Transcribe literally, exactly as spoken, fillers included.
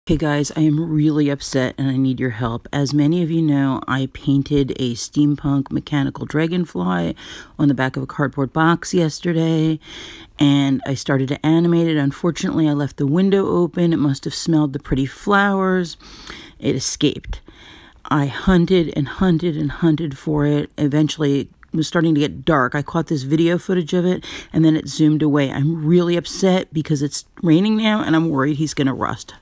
Hey guys, I am really upset and I need your help. As many of you know, I painted a SteamPunk mechanical Dragonfly on the back of a cardboard box yesterday, and I started to animate it. Unfortunately, I left the window open. It must have smelled the pretty flowers. It escaped. I hunted and hunted and hunted for it. Eventually, it was starting to get dark. I caught this video footage of it, and then it zoomed away. I'm really upset because it's raining now, and I'm worried he's going to rust.